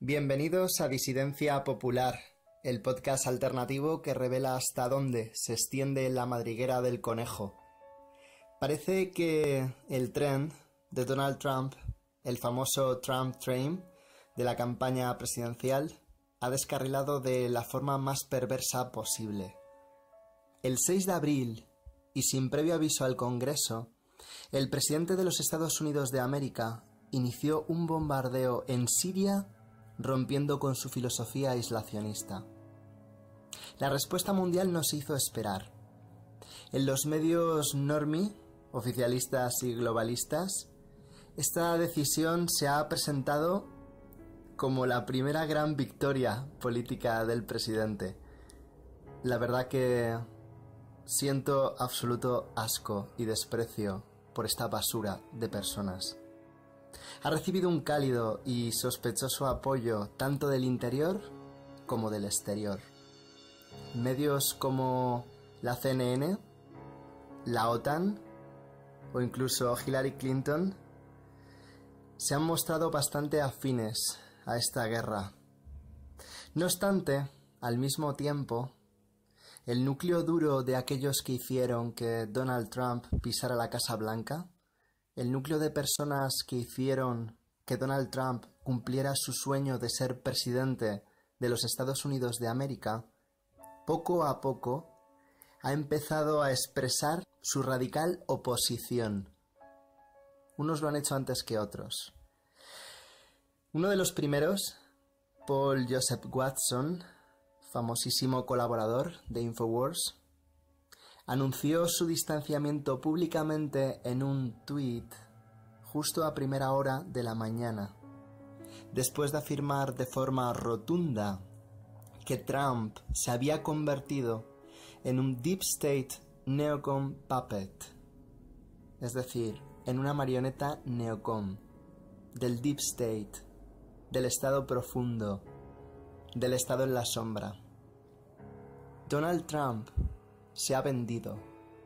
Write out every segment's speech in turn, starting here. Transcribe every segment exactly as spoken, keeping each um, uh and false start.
Bienvenidos a Disidencia Popular, el podcast alternativo que revela hasta dónde se extiende la madriguera del conejo. Parece que el tren de Donald Trump, el famoso Trump Train de la campaña presidencial, ha descarrilado de la forma más perversa posible. El seis de abril, y sin previo aviso al Congreso, el presidente de los Estados Unidos de América inició un bombardeo en Siria, rompiendo con su filosofía aislacionista. La respuesta mundial no se hizo esperar. En los medios normie, oficialistas y globalistas, esta decisión se ha presentado como la primera gran victoria política del presidente. La verdad que siento absoluto asco y desprecio por esta basura de personas. Ha recibido un cálido y sospechoso apoyo tanto del interior como del exterior. Medios como la C N N, la OTAN o incluso Hillary Clinton se han mostrado bastante afines a esta guerra. No obstante, al mismo tiempo, el núcleo duro de aquellos que hicieron que Donald Trump pisara la Casa Blanca, el núcleo de personas que hicieron que Donald Trump cumpliera su sueño de ser presidente de los Estados Unidos de América, poco a poco ha empezado a expresar su radical oposición. Unos lo han hecho antes que otros. Uno de los primeros, Paul Joseph Watson, famosísimo colaborador de Infowars, anunció su distanciamiento públicamente en un tuit justo a primera hora de la mañana, después de afirmar de forma rotunda que Trump se había convertido en un Deep State Neocon Puppet, es decir, en una marioneta neocon del Deep State, del Estado profundo, del Estado en la sombra. Donald Trump se ha vendido.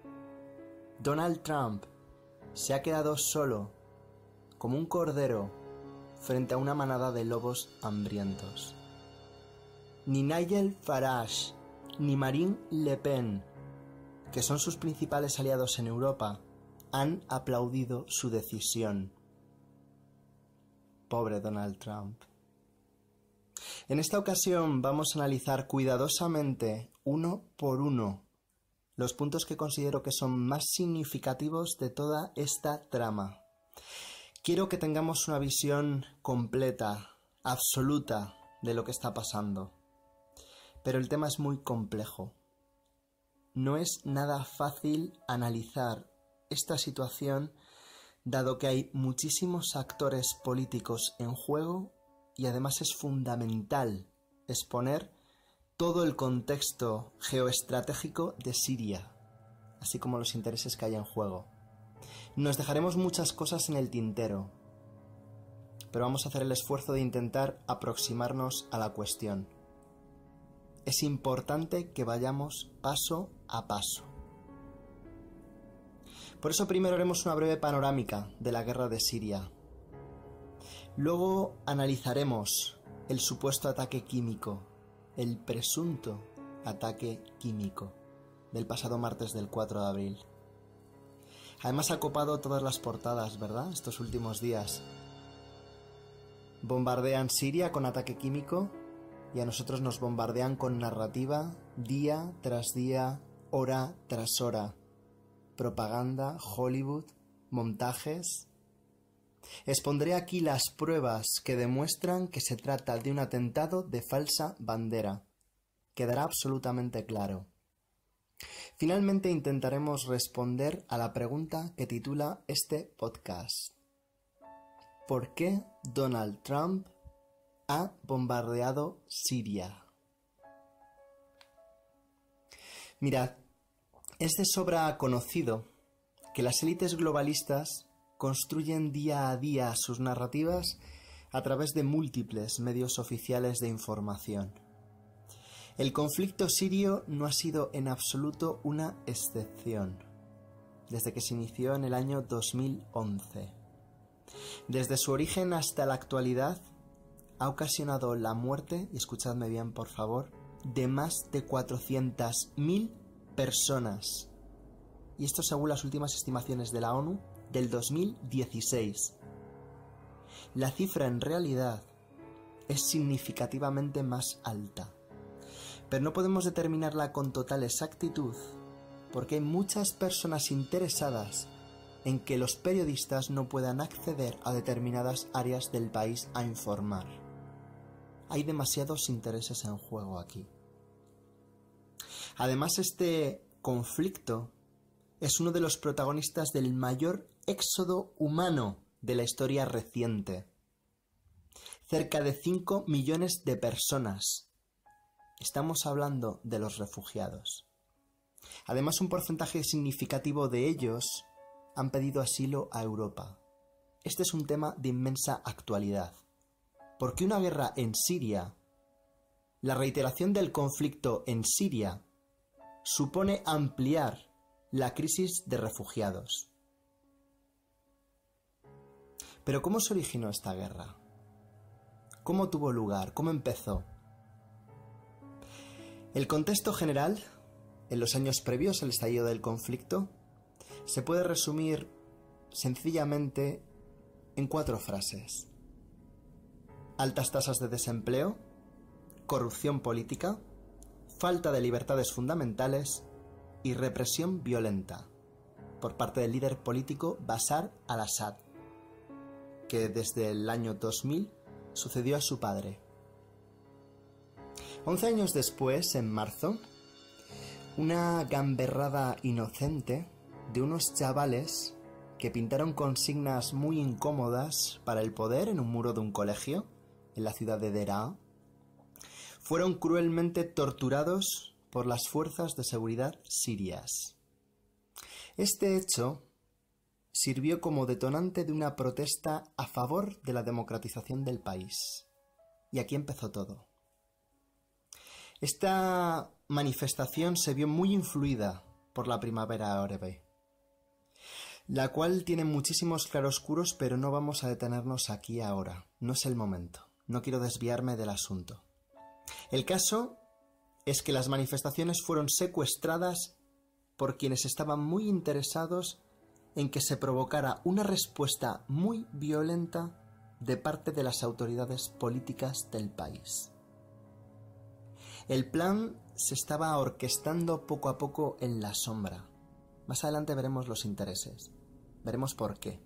Donald Trump se ha quedado solo, como un cordero, frente a una manada de lobos hambrientos. Ni Nigel Farage, ni Marine Le Pen, que son sus principales aliados en Europa, han aplaudido su decisión. Pobre Donald Trump. En esta ocasión vamos a analizar cuidadosamente, uno por uno, los puntos que considero que son más significativos de toda esta trama. Quiero que tengamos una visión completa, absoluta, de lo que está pasando. Pero el tema es muy complejo. No es nada fácil analizar esta situación, dado que hay muchísimos actores políticos en juego y además es fundamental exponer todo el contexto geoestratégico de Siria, así como los intereses que hay en juego. Nos dejaremos muchas cosas en el tintero, pero vamos a hacer el esfuerzo de intentar aproximarnos a la cuestión. Es importante que vayamos paso a paso. Por eso primero haremos una breve panorámica de la guerra de Siria. Luego analizaremos el supuesto ataque químico, el presunto ataque químico del pasado martes del cuatro de abril. Además ha copado todas las portadas, ¿verdad? Estos últimos días. Bombardean Siria con ataque químico y a nosotros nos bombardean con narrativa día tras día, hora tras hora. Propaganda, Hollywood, montajes. Expondré aquí las pruebas que demuestran que se trata de un atentado de falsa bandera. Quedará absolutamente claro. Finalmente intentaremos responder a la pregunta que titula este podcast. ¿Por qué Donald Trump ha bombardeado Siria? Mirad, es de sobra conocido que las élites globalistas construyen día a día sus narrativas a través de múltiples medios oficiales de información. El conflicto sirio no ha sido en absoluto una excepción, desde que se inició en el año dos mil once. Desde su origen hasta la actualidad, ha ocasionado la muerte, y escuchadme bien por favor, de más de cuatrocientas mil personas. Y esto según las últimas estimaciones de la ONU del dos mil dieciséis. La cifra en realidad es significativamente más alta, pero no podemos determinarla con total exactitud porque hay muchas personas interesadas en que los periodistas no puedan acceder a determinadas áreas del país a informar. Hay demasiados intereses en juego aquí. Además, este conflicto es uno de los protagonistas del mayor éxodo humano de la historia reciente. Cerca de cinco millones de personas. Estamos hablando de los refugiados. Además, un porcentaje significativo de ellos han pedido asilo a Europa. Este es un tema de inmensa actualidad, porque una guerra en Siria, la reiteración del conflicto en Siria, supone ampliar la crisis de refugiados. Pero ¿cómo se originó esta guerra? ¿Cómo tuvo lugar? ¿Cómo empezó? El contexto general, en los años previos al estallido del conflicto, se puede resumir sencillamente en cuatro frases: altas tasas de desempleo, corrupción política, falta de libertades fundamentales y represión violenta por parte del líder político Bashar al-Assad, que desde el año dos mil sucedió a su padre. Once años después, en marzo, una gamberrada inocente de unos chavales que pintaron consignas muy incómodas para el poder en un muro de un colegio en la ciudad de Deraa, fueron cruelmente torturados por las fuerzas de seguridad sirias. Este hecho sirvió como detonante de una protesta a favor de la democratización del país. Y aquí empezó todo. Esta manifestación se vio muy influida por la primavera árabe, la cual tiene muchísimos claroscuros, pero no vamos a detenernos aquí ahora. No es el momento. No quiero desviarme del asunto. El caso es que las manifestaciones fueron secuestradas por quienes estaban muy interesados en que se provocara una respuesta muy violenta de parte de las autoridades políticas del país. El plan se estaba orquestando poco a poco en la sombra. Más adelante veremos los intereses. Veremos por qué.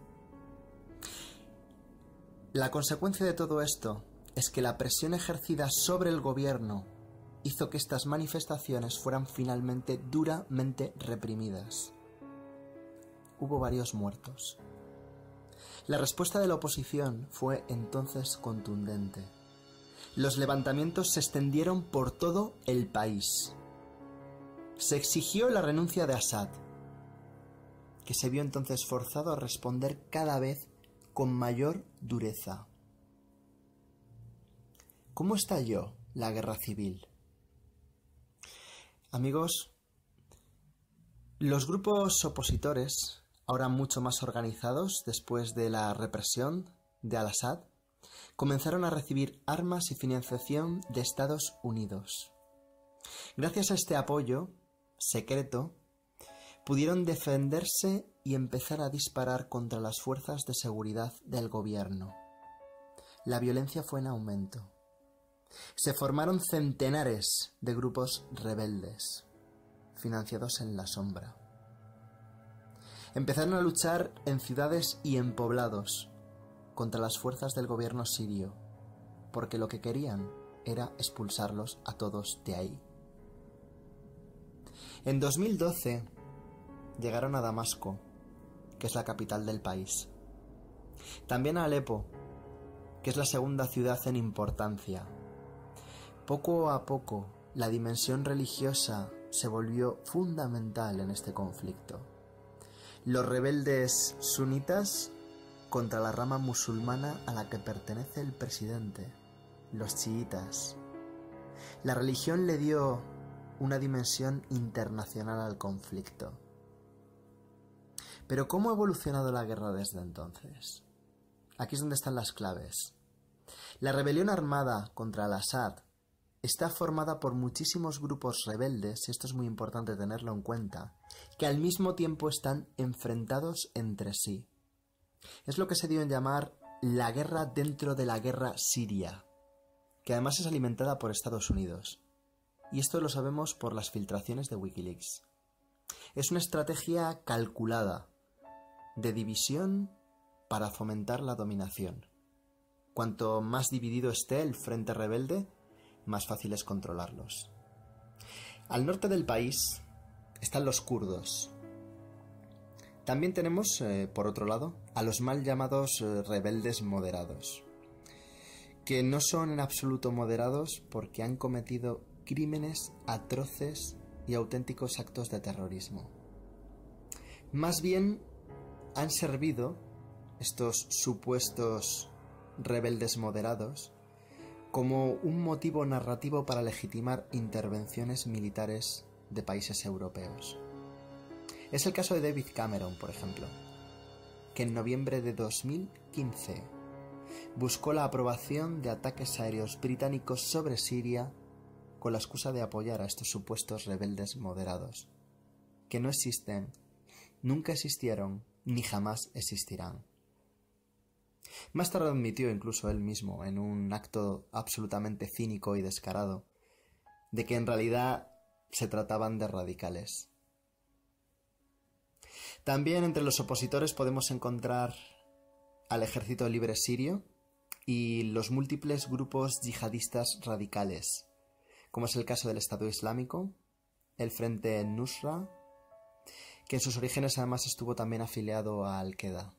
La consecuencia de todo esto es que la presión ejercida sobre el gobierno hizo que estas manifestaciones fueran finalmente duramente reprimidas. Hubo varios muertos. La respuesta de la oposición fue entonces contundente. Los levantamientos se extendieron por todo el país. Se exigió la renuncia de Assad, que se vio entonces forzado a responder cada vez con mayor dureza. ¿Cómo estalló la guerra civil? Amigos, los grupos opositores, ahora mucho más organizados después de la represión de al-Assad, comenzaron a recibir armas y financiación de Estados Unidos. Gracias a este apoyo secreto, pudieron defenderse y empezar a disparar contra las fuerzas de seguridad del gobierno. La violencia fue en aumento. Se formaron centenares de grupos rebeldes, financiados en la sombra. Empezaron a luchar en ciudades y en poblados contra las fuerzas del gobierno sirio, porque lo que querían era expulsarlos a todos de ahí. En dos mil doce llegaron a Damasco, que es la capital del país. También a Alepo, que es la segunda ciudad en importancia. Poco a poco, la dimensión religiosa se volvió fundamental en este conflicto. Los rebeldes sunitas contra la rama musulmana a la que pertenece el presidente, los chiitas. La religión le dio una dimensión internacional al conflicto. Pero ¿cómo ha evolucionado la guerra desde entonces? Aquí es donde están las claves. La rebelión armada contra al-Assad está formada por muchísimos grupos rebeldes, y esto es muy importante tenerlo en cuenta, que al mismo tiempo están enfrentados entre sí. Es lo que se dio en llamar la guerra dentro de la guerra siria, que además es alimentada por Estados Unidos. Y esto lo sabemos por las filtraciones de Wikileaks. Es una estrategia calculada de división para fomentar la dominación. Cuanto más dividido esté el frente rebelde, más fácil es controlarlos. Al norte del país están los kurdos. También tenemos, eh, por otro lado, a los mal llamados eh, rebeldes moderados, que no son en absoluto moderados porque han cometido crímenes atroces y auténticos actos de terrorismo. Más bien han servido estos supuestos rebeldes moderados como un motivo narrativo para legitimar intervenciones militares de países europeos. Es el caso de David Cameron, por ejemplo, que en noviembre de dos mil quince buscó la aprobación de ataques aéreos británicos sobre Siria con la excusa de apoyar a estos supuestos rebeldes moderados, que no existen, nunca existieron, ni jamás existirán. Más tarde admitió incluso él mismo, en un acto absolutamente cínico y descarado, de que en realidad se trataban de radicales. También entre los opositores podemos encontrar al Ejército Libre Sirio y los múltiples grupos yihadistas radicales, como es el caso del Estado Islámico, el Frente Nusra, que en sus orígenes además estuvo también afiliado a Al-Qaeda.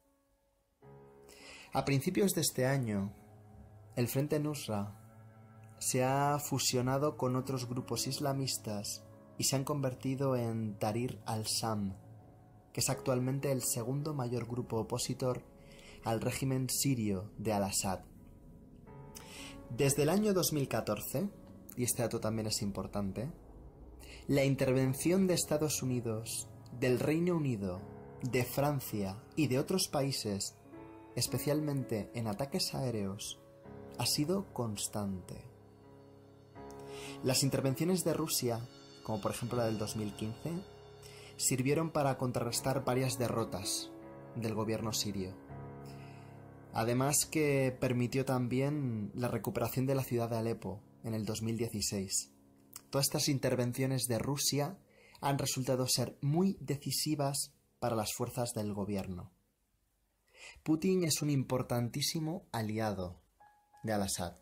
A principios de este año, el Frente Nusra se ha fusionado con otros grupos islamistas y se han convertido en Tahrir al-Sham, que es actualmente el segundo mayor grupo opositor al régimen sirio de al-Assad. Desde el año dos mil catorce, y este dato también es importante, la intervención de Estados Unidos, del Reino Unido, de Francia y de otros países, especialmente en ataques aéreos, ha sido constante. Las intervenciones de Rusia, como por ejemplo la del dos mil quince, sirvieron para contrarrestar varias derrotas del gobierno sirio. Además que permitió también la recuperación de la ciudad de Alepo en el dos mil dieciséis. Todas estas intervenciones de Rusia han resultado ser muy decisivas para las fuerzas del gobierno. Putin es un importantísimo aliado de al-Assad.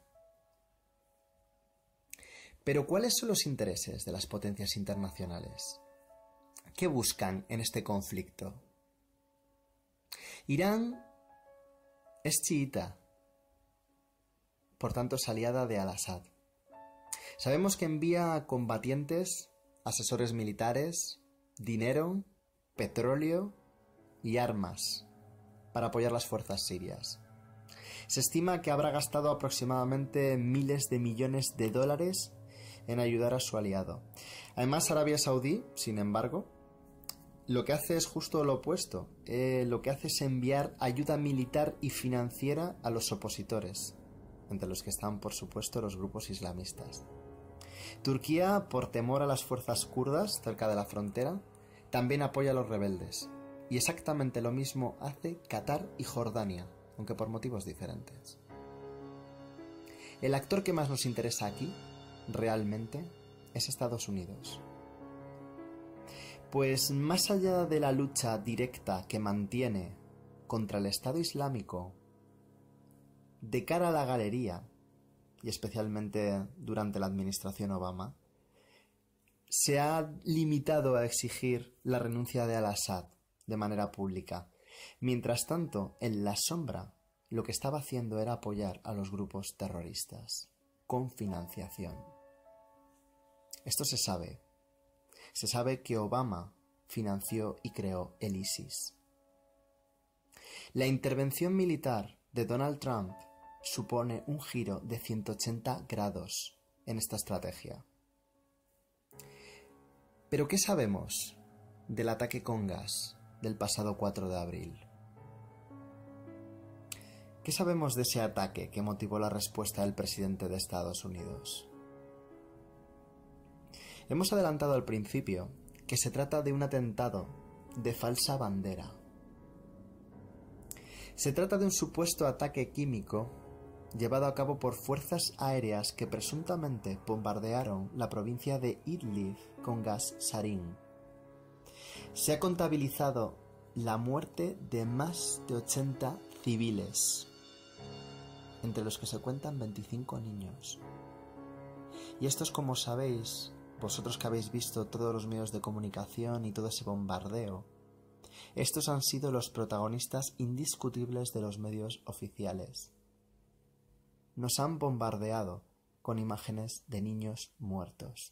Pero ¿cuáles son los intereses de las potencias internacionales? ¿Qué buscan en este conflicto? Irán es chiita, por tanto es aliada de al-Assad. Sabemos que envía combatientes, asesores militares, dinero, petróleo y armas para apoyar las fuerzas sirias. Se estima que habrá gastado aproximadamente miles de millones de dólares en ayudar a su aliado. Además, Arabia Saudí, sin embargo, lo que hace es justo lo opuesto. Eh, lo que hace es enviar ayuda militar y financiera a los opositores, entre los que están, por supuesto, los grupos islamistas. Turquía, por temor a las fuerzas kurdas cerca de la frontera, también apoya a los rebeldes. Y exactamente lo mismo hace Qatar y Jordania, aunque por motivos diferentes. El actor que más nos interesa aquí, realmente, es Estados Unidos. Pues más allá de la lucha directa que mantiene contra el Estado Islámico, de cara a la galería, y especialmente durante la administración Obama, se ha limitado a exigir la renuncia de al-Assad de manera pública. Mientras tanto, en la sombra, lo que estaba haciendo era apoyar a los grupos terroristas con financiación. Esto se sabe. Se sabe que Obama financió y creó el ISIS. La intervención militar de Donald Trump supone un giro de ciento ochenta grados en esta estrategia. ¿Pero qué sabemos del ataque con gas del pasado cuatro de abril? ¿Qué sabemos de ese ataque que motivó la respuesta del presidente de Estados Unidos? Hemos adelantado al principio que se trata de un atentado de falsa bandera. Se trata de un supuesto ataque químico llevado a cabo por fuerzas aéreas que presuntamente bombardearon la provincia de Idlib con gas sarín. Se ha contabilizado la muerte de más de ochenta civiles, entre los que se cuentan veinticinco niños. Y estos, como sabéis, vosotros que habéis visto todos los medios de comunicación y todo ese bombardeo, estos han sido los protagonistas indiscutibles de los medios oficiales. Nos han bombardeado con imágenes de niños muertos.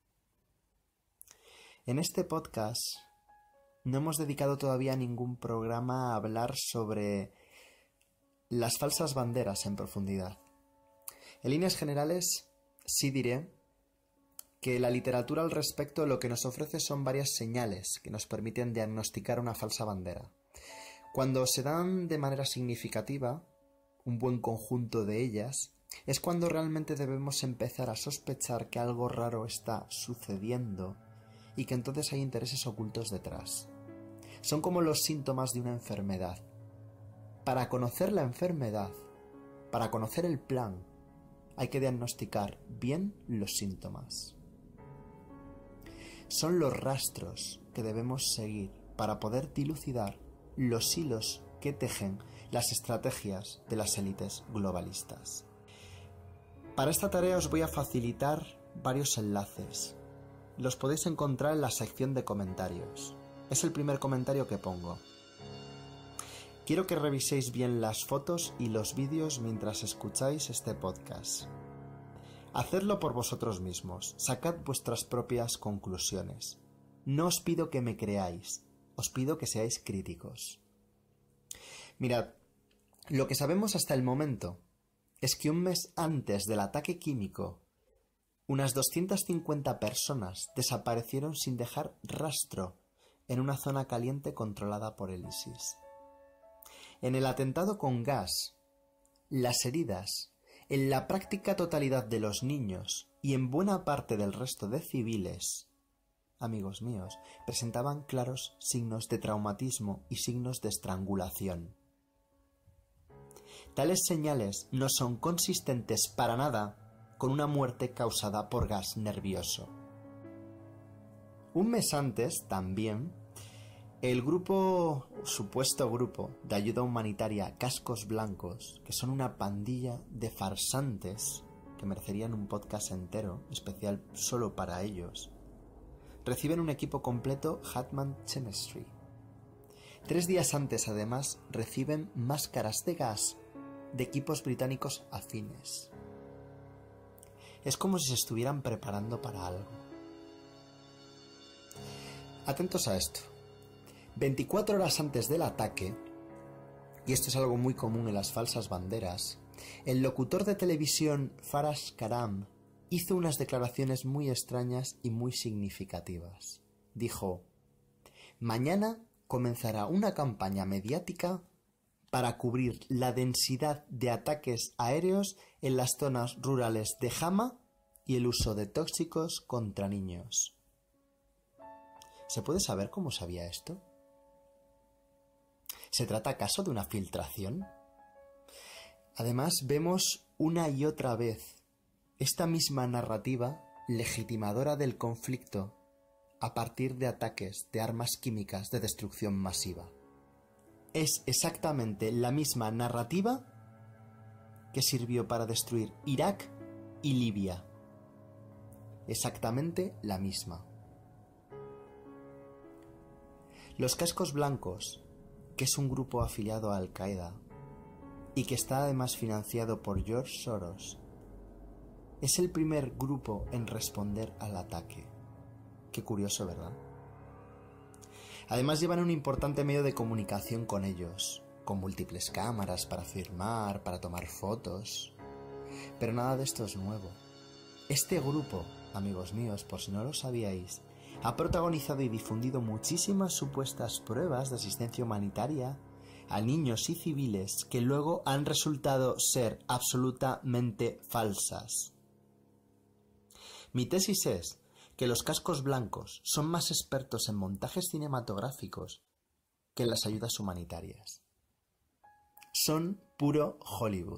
En este podcast no hemos dedicado todavía ningún programa a hablar sobre las falsas banderas en profundidad. En líneas generales, sí diré que la literatura al respecto lo que nos ofrece son varias señales que nos permiten diagnosticar una falsa bandera. Cuando se dan de manera significativa, un buen conjunto de ellas, es cuando realmente debemos empezar a sospechar que algo raro está sucediendo y que entonces hay intereses ocultos detrás. Son como los síntomas de una enfermedad. Para conocer la enfermedad, para conocer el plan, hay que diagnosticar bien los síntomas. Son los rastros que debemos seguir para poder dilucidar los hilos que tejen las estrategias de las élites globalistas. Para esta tarea os voy a facilitar varios enlaces. Los podéis encontrar en la sección de comentarios. Es el primer comentario que pongo. Quiero que reviséis bien las fotos y los vídeos mientras escucháis este podcast. Hacedlo por vosotros mismos, sacad vuestras propias conclusiones. No os pido que me creáis, os pido que seáis críticos. Mirad, lo que sabemos hasta el momento es que un mes antes del ataque químico, unas doscientas cincuenta personas desaparecieron sin dejar rastro en una zona caliente controlada por el ISIS. En el atentado con gas, las heridas en la práctica totalidad de los niños y en buena parte del resto de civiles, amigos míos, presentaban claros signos de traumatismo y signos de estrangulación. Tales señales no son consistentes para nada con una muerte causada por gas nervioso. Un mes antes, también, el grupo, supuesto grupo de ayuda humanitaria Cascos Blancos, que son una pandilla de farsantes que merecerían un podcast entero, especial solo para ellos, reciben un equipo completo Hatman Chemistry. Tres días antes, además, reciben máscaras de gas de equipos británicos afines. Es como si se estuvieran preparando para algo. Atentos a esto. veinticuatro horas antes del ataque, y esto es algo muy común en las falsas banderas, el locutor de televisión Farash Karam hizo unas declaraciones muy extrañas y muy significativas. Dijo: mañana comenzará una campaña mediática para cubrir la densidad de ataques aéreos en las zonas rurales de Hama y el uso de tóxicos contra niños. ¿Se puede saber cómo sabía esto? ¿Se trata acaso de una filtración? Además, vemos una y otra vez esta misma narrativa legitimadora del conflicto a partir de ataques de armas químicas de destrucción masiva. Es exactamente la misma narrativa que sirvió para destruir Irak y Libia. Exactamente la misma. Los Cascos Blancos, que es un grupo afiliado a Al-Qaeda y que está además financiado por George Soros, es el primer grupo en responder al ataque. Qué curioso, ¿verdad? Además llevan un importante medio de comunicación con ellos, con múltiples cámaras para filmar, para tomar fotos. Pero nada de esto es nuevo. Este grupo, amigos míos, por si no lo sabíais, ha protagonizado y difundido muchísimas supuestas pruebas de asistencia humanitaria a niños y civiles que luego han resultado ser absolutamente falsas. Mi tesis es que los cascos blancos son más expertos en montajes cinematográficos que en las ayudas humanitarias. Son puro Hollywood.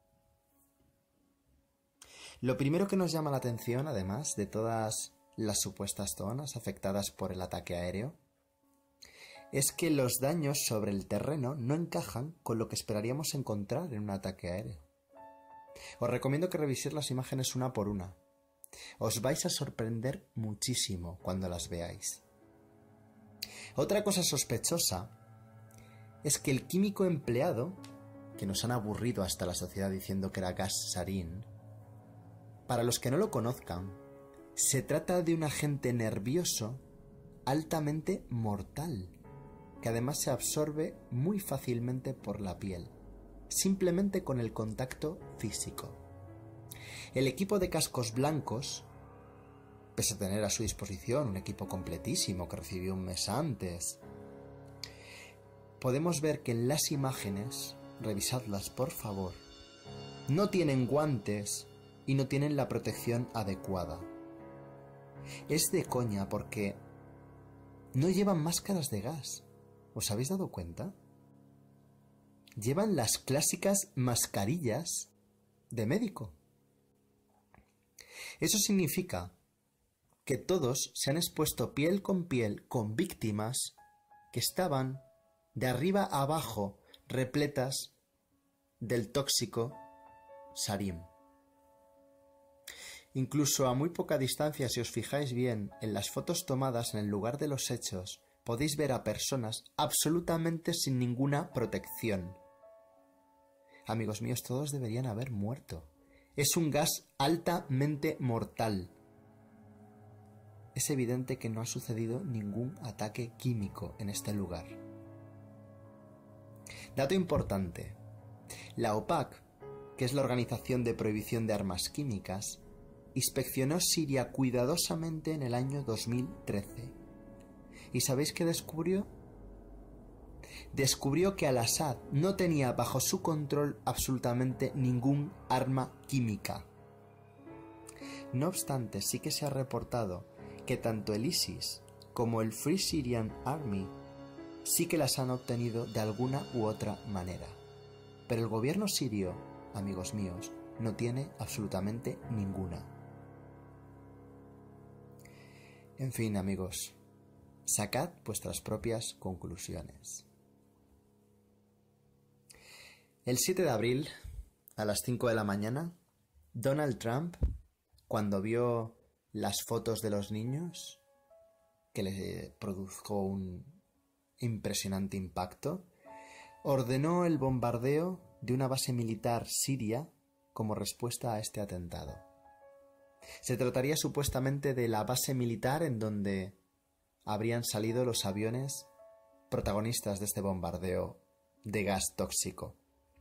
Lo primero que nos llama la atención, además de todas las supuestas zonas afectadas por el ataque aéreo, es que los daños sobre el terreno no encajan con lo que esperaríamos encontrar en un ataque aéreo. Os recomiendo que reviséis las imágenes una por una. Os vais a sorprender muchísimo cuando las veáis. Otra cosa sospechosa es que el químico empleado, que nos han aburrido hasta la sociedad diciendo que era gas sarín, para los que no lo conozcan, se trata de un agente nervioso altamente mortal, que además se absorbe muy fácilmente por la piel, simplemente con el contacto físico. El equipo de cascos blancos, pese a tener a su disposición un equipo completísimo que recibió un mes antes, podemos ver que en las imágenes, revisadlas por favor, no tienen guantes y no tienen la protección adecuada. Es de coña porque no llevan máscaras de gas. ¿Os habéis dado cuenta? Llevan las clásicas mascarillas de médico. Eso significa que todos se han expuesto piel con piel con víctimas que estaban de arriba a abajo repletas del tóxico sarín. Incluso a muy poca distancia, si os fijáis bien en las fotos tomadas en el lugar de los hechos, podéis ver a personas absolutamente sin ninguna protección. Amigos míos, todos deberían haber muerto. Es un gas altamente mortal. Es evidente que no ha sucedido ningún ataque químico en este lugar. Dato importante. La OPAC, que es la Organización de Prohibición de Armas Químicas, inspeccionó Siria cuidadosamente en el año dos mil trece. ¿Y sabéis qué descubrió? Descubrió que Al-Assad no tenía bajo su control absolutamente ningún arma química. No obstante, sí que se ha reportado que tanto el ISIS como el Free Syrian Army sí que las han obtenido de alguna u otra manera. Pero el gobierno sirio, amigos míos, no tiene absolutamente ninguna. En fin, amigos, sacad vuestras propias conclusiones. El siete de abril, a las cinco de la mañana, Donald Trump, cuando vio las fotos de los niños, que le produjo un impresionante impacto, ordenó el bombardeo de una base militar siria como respuesta a este atentado. Se trataría supuestamente de la base militar en donde habrían salido los aviones protagonistas de este bombardeo de gas tóxico.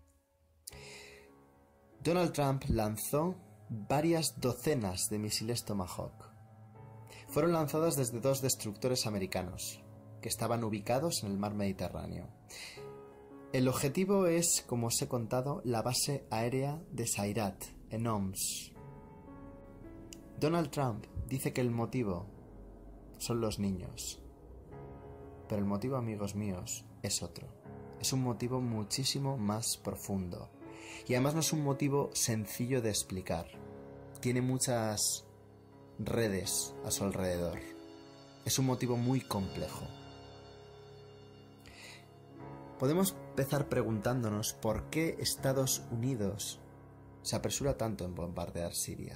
Donald Trump lanzó varias docenas de misiles Tomahawk. Fueron lanzadas desde dos destructores americanos, que estaban ubicados en el mar Mediterráneo. El objetivo es, como os he contado, la base aérea de Sayrat, en Homs. Donald Trump dice que el motivo son los niños. Pero el motivo, amigos míos, es otro. Es un motivo muchísimo más profundo. Y además no es un motivo sencillo de explicar. Tiene muchas redes a su alrededor. Es un motivo muy complejo. Podemos empezar preguntándonos por qué Estados Unidos se apresura tanto en bombardear Siria.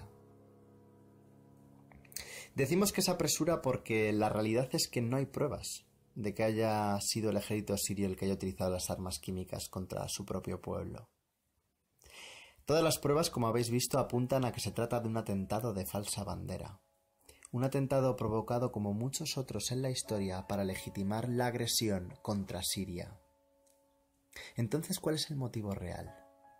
Decimos que se apresura porque la realidad es que no hay pruebas de que haya sido el ejército sirio el que haya utilizado las armas químicas contra su propio pueblo. Todas las pruebas, como habéis visto, apuntan a que se trata de un atentado de falsa bandera. Un atentado provocado como muchos otros en la historia para legitimar la agresión contra Siria. Entonces, ¿cuál es el motivo real?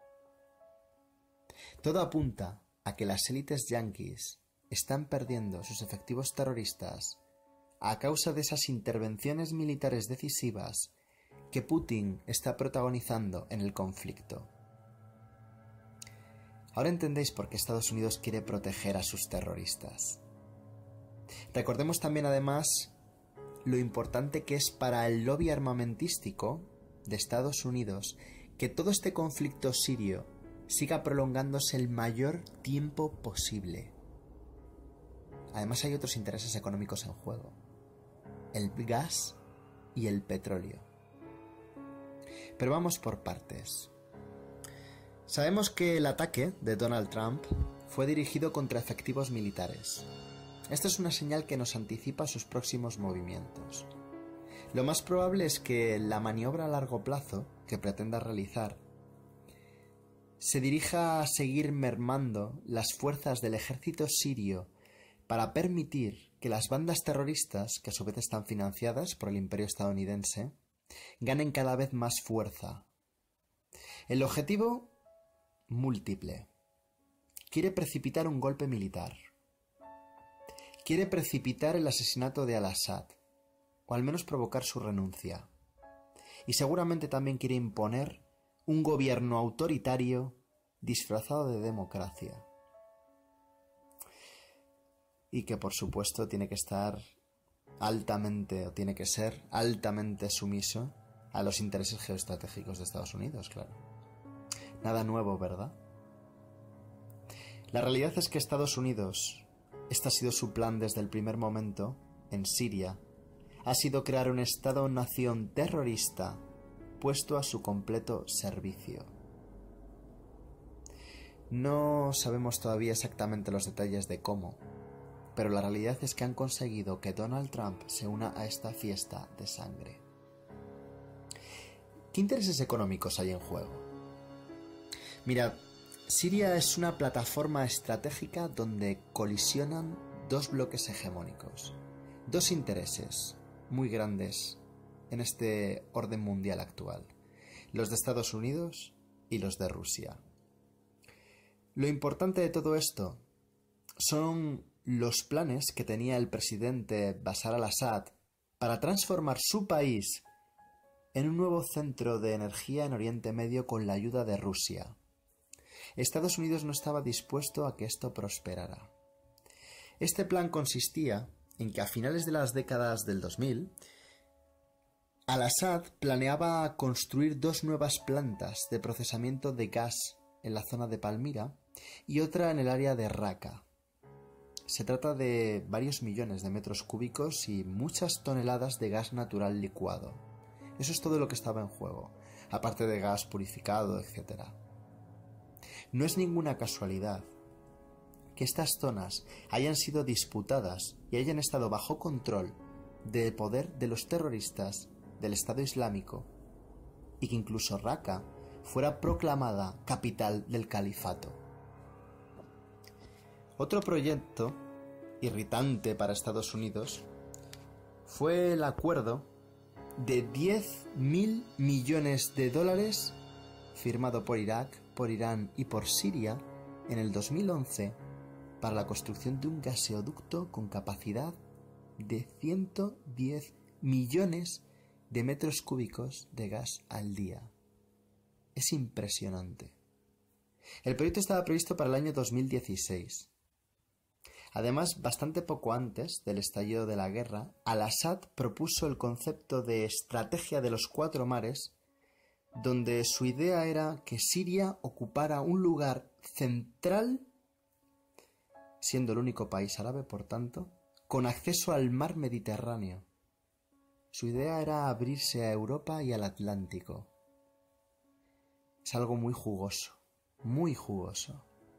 Todo apunta a que las élites yanquis están perdiendo sus efectivos terroristas a causa de esas intervenciones militares decisivas que Putin está protagonizando en el conflicto. Ahora entendéis por qué Estados Unidos quiere proteger a sus terroristas. Recordemos también, además, lo importante que es para el lobby armamentístico de Estados Unidos que todo este conflicto sirio siga prolongándose el mayor tiempo posible. Además, hay otros intereses económicos en juego: el gas y el petróleo. Pero vamos por partes. Sabemos que el ataque de Donald Trump fue dirigido contra efectivos militares. Esto es una señal que nos anticipa sus próximos movimientos. Lo más probable es que la maniobra a largo plazo que pretenda realizar se dirija a seguir mermando las fuerzas del ejército sirio para permitir que las bandas terroristas, que a su vez están financiadas por el imperio estadounidense, ganen cada vez más fuerza. El objetivo, múltiple. Quiere precipitar un golpe militar. Quiere precipitar el asesinato de al-Assad, o al menos provocar su renuncia. Y seguramente también quiere imponer un gobierno autoritario disfrazado de democracia. Y que por supuesto tiene que estar altamente, o tiene que ser altamente sumiso a los intereses geoestratégicos de Estados Unidos, claro. Nada nuevo, ¿verdad? La realidad es que Estados Unidos, este ha sido su plan desde el primer momento, en Siria, ha sido crear un Estado-nación terrorista puesto a su completo servicio. No sabemos todavía exactamente los detalles de cómo, pero la realidad es que han conseguido que Donald Trump se una a esta fiesta de sangre. ¿Qué intereses económicos hay en juego? Mira, Siria es una plataforma estratégica donde colisionan dos bloques hegemónicos, dos intereses muy grandes en este orden mundial actual, los de Estados Unidos y los de Rusia. Lo importante de todo esto son los planes que tenía el presidente Bashar al-Assad para transformar su país en un nuevo centro de energía en Oriente Medio con la ayuda de Rusia. Estados Unidos no estaba dispuesto a que esto prosperara. Este plan consistía en que a finales de las décadas del dos mil, al-Assad planeaba construir dos nuevas plantas de procesamiento de gas en la zona de Palmira y otra en el área de Raqqa. Se trata de varios millones de metros cúbicos y muchas toneladas de gas natural licuado. Eso es todo lo que estaba en juego, aparte de gas purificado, etcétera. No es ninguna casualidad que estas zonas hayan sido disputadas y hayan estado bajo control del poder de los terroristas del Estado Islámico y que incluso Raqqa fuera proclamada capital del califato. Otro proyecto irritante para Estados Unidos fue el acuerdo de diez mil millones de dólares firmado por Irak, por Irán y por Siria en el dos mil once para la construcción de un gaseoducto con capacidad de ciento diez millones de metros cúbicos de gas al día. Es impresionante. El proyecto estaba previsto para el año dos mil dieciséis. Además, bastante poco antes del estallido de la guerra, al-Assad propuso el concepto de estrategia de los cuatro mares, donde su idea era que Siria ocupara un lugar central, siendo el único país árabe, por tanto, con acceso al mar Mediterráneo. Su idea era abrirse a Europa y al Atlántico. Es algo muy jugoso, muy jugoso.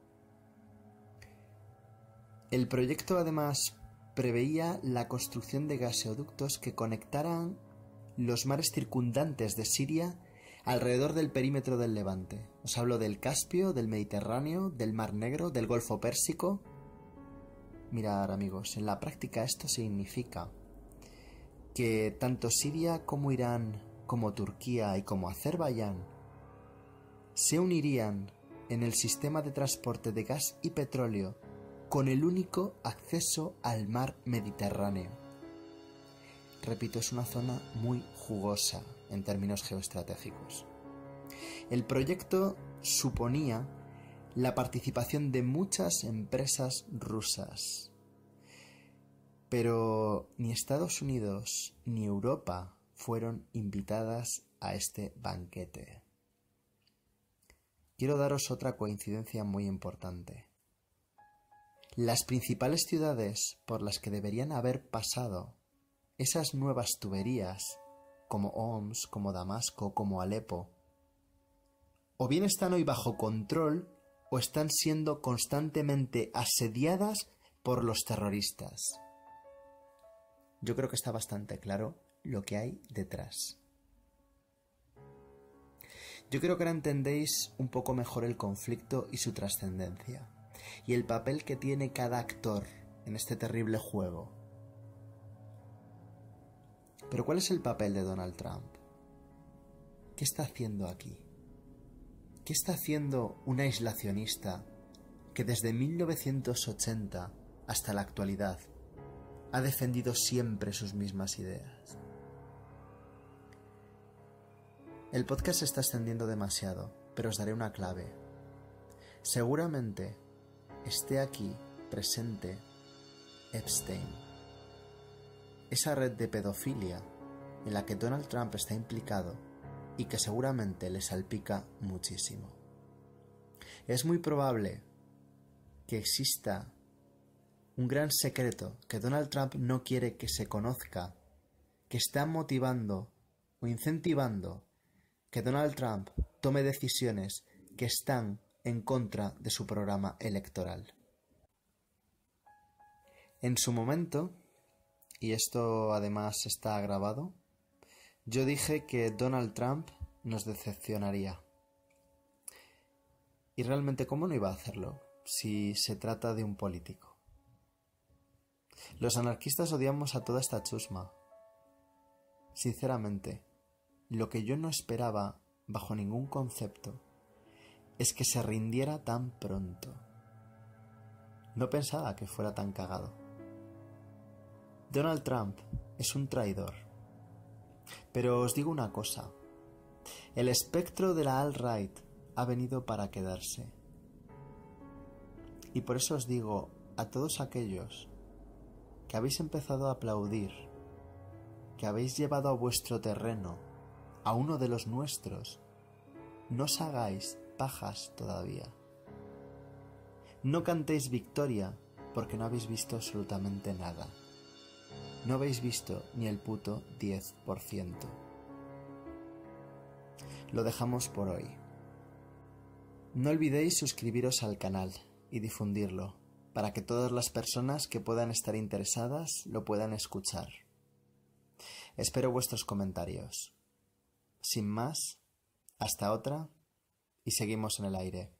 El proyecto además preveía la construcción de gaseoductos que conectaran los mares circundantes de Siria alrededor del perímetro del Levante. Os hablo del Caspio, del Mediterráneo, del Mar Negro, del Golfo Pérsico. Mirad, amigos, en la práctica esto significa que tanto Siria como Irán, como Turquía y como Azerbaiyán se unirían en el sistema de transporte de gas y petróleo con el único acceso al mar Mediterráneo. Repito, es una zona muy jugosa, en términos geoestratégicos. El proyecto suponía la participación de muchas empresas rusas, pero ni Estados Unidos ni Europa fueron invitadas a este banquete. Quiero daros otra coincidencia muy importante. Las principales ciudades por las que deberían haber pasado esas nuevas tuberías, como Homs, como Damasco, como Alepo, o bien están hoy bajo control o están siendo constantemente asediadas por los terroristas. Yo creo que está bastante claro lo que hay detrás. Yo creo que ahora entendéis un poco mejor el conflicto y su trascendencia, y el papel que tiene cada actor en este terrible juego. Pero ¿cuál es el papel de Donald Trump? ¿Qué está haciendo aquí? ¿Qué está haciendo un aislacionista que desde mil novecientos ochenta hasta la actualidad ha defendido siempre sus mismas ideas? El podcast se está extendiendo demasiado, pero os daré una clave. Seguramente esté aquí presente Epstein, esa red de pedofilia en la que Donald Trump está implicado y que seguramente le salpica muchísimo. Es muy probable que exista un gran secreto que Donald Trump no quiere que se conozca, que está motivando o incentivando que Donald Trump tome decisiones que están en contra de su programa electoral. En su momento, y esto además está grabado, yo dije que Donald Trump nos decepcionaría. Y realmente, ¿cómo no iba a hacerlo si se trata de un político? Los anarquistas odiamos a toda esta chusma. Sinceramente, lo que yo no esperaba, bajo ningún concepto, es que se rindiera tan pronto. No pensaba que fuera tan cagado. Donald Trump es un traidor. Pero os digo una cosa. El espectro de la alt-right ha venido para quedarse. Y por eso os digo a todos aquellos que habéis empezado a aplaudir, que habéis llevado a vuestro terreno a uno de los nuestros, no os hagáis pajas todavía. No cantéis victoria porque no habéis visto absolutamente nada. No habéis visto ni el puto diez por ciento. Lo dejamos por hoy. No olvidéis suscribiros al canal y difundirlo, para que todas las personas que puedan estar interesadas lo puedan escuchar. Espero vuestros comentarios. Sin más, hasta otra y seguimos en el aire.